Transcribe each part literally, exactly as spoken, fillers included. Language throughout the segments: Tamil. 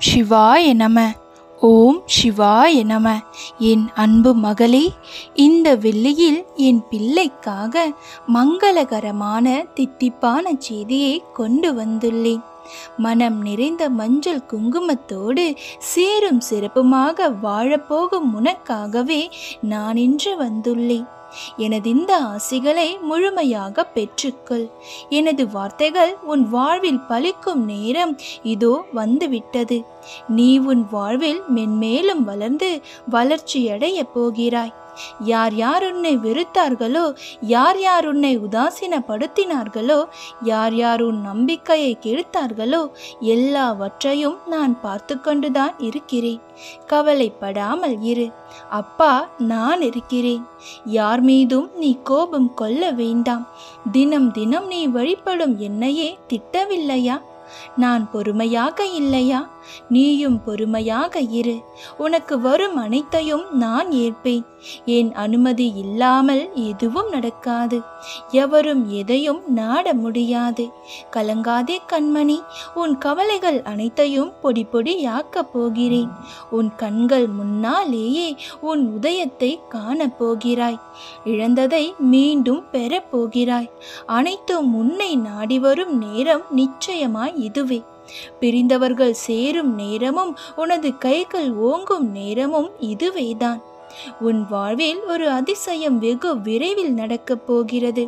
சிவாய நம. ஓம் சிவாய நம. என் அன்பு மகளே, இந்த வெள்ளியில் என் பிள்ளைக்காக மங்களகரமான தித்திப்பான செய்தியை கொண்டு வந்துள்ளேன். மனம் நிறைந்த மஞ்சள் குங்குமத்தோடு சீரும் சிறப்புமாக வாழப்போகும் உனக்காகவே நான் இன்று வந்துள்ளேன். எனது இந்த ஆசிகளை முழுமையாக பெற்றுக்கொள். எனது வார்த்தைகள் உன் வாழ்வில் பலிக்கும் நேரம் இதோ வந்துவிட்டது. நீ உன் வாழ்வில் மென்மேலும் வளர்ந்து வளர்ச்சியடைய போகிறாய். யார் யார் உன்னை வெறுத்தார்களோ, யார் யார் உன்னை உதாசீனப்படுத்தினார்களோ, யார் யார் உன் நம்பிக்கையை கெடுத்தார்களோ, எல்லாவற்றையும் நான் பார்த்து கொண்டுதான் இருக்கிறேன். கவலைப்படாமல் இரு, அப்பா நான் இருக்கிறேன். யார் மீதும் நீ கோபம் கொள்ள வேண்டாம். தினம் தினம் நீ வழிபடும் என்னையே திட்டவில்லையா? நான் பொறுமையாக இல்லையா? நீயும் பொறுமையாக இரு. உனக்கு வரும் அனைத்தையும் நான் ஏற்பேன். என் அனுமதி இல்லாமல் எதுவும் நடக்காது. எவரும் எதையும் நாட முடியாது. கலங்காதே கண்மணி, உன் கவலைகள் அனைத்தையும் பொடி பொடியாக்கப் போகிறேன். உன் கண்கள் முன்னாலேயே உன் உதயத்தை காணப்போகிறாய். இழந்ததை மீண்டும் பெறப்போகிறாய். அனைத்தும் உன்னை நாடி வரும் நேரம் நிச்சயமாய் இதுவே. பிரிந்தவர்கள் சேரும் நேரமும் உனது கைகள் ஓங்கும் நேரமும் இதுவேதான். உன் வாழ்வில் ஒரு அதிசயம் வெகு விரைவில் நடக்கப் போகிறது.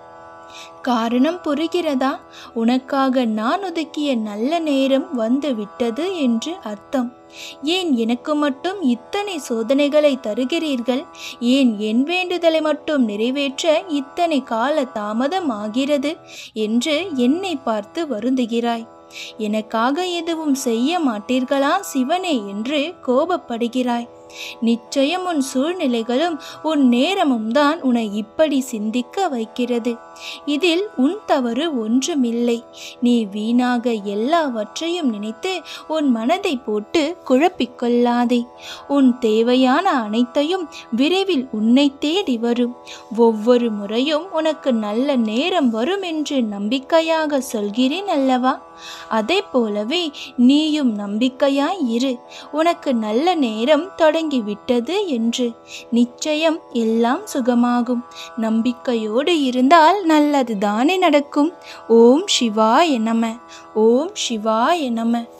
காரணம் புரிகிறதா? உனக்காக நான் ஒதுக்கிய நல்ல நேரம் வந்து விட்டது என்று அர்த்தம். ஏன் எனக்கு மட்டும் இத்தனை சோதனைகளை தருகிறீர்கள்? ஏன் என் வேண்டுதலை மட்டும் நிறைவேற்ற இத்தனை கால தாமதம் ஆகிறது என்று என்னை பார்த்து வருந்துகிறாய். எனக்காக எதுவும் செய்ய மாட்டீர்களா சிவனே என்று கோபப்படுகிறாய். நிச்சயம் உன் சூழ்நிலைகளும் உன் நேரமும் தான் உன்னை இப்படி சிந்திக்க வைக்கிறது. இதில் உன் தவறு ஒன்றுமில்லை. நீ வீணாக எல்லாவற்றையும் நினைத்து உன் மனதை போட்டு குழப்பிக்கொள்ளாதே. உன் தேவையான அனைத்தையும் விரைவில் உன்னை தேடி வரும். ஒவ்வொரு முறையும் உனக்கு நல்ல நேரம் வரும் என்று நம்பிக்கையாக சொல்கிறேன் அல்லவா? அதே போலவே நீயும் நம்பிக்கையாய் இரு. உனக்கு நல்ல நேரம் தொடங்கிவிட்டது என்று. நிச்சயம் எல்லாம் சுகமாகும். நம்பிக்கையோடு இருந்தால் நல்லது தானே நடக்கும். ஓம் சிவாய நம. ஓம் சிவாய நம.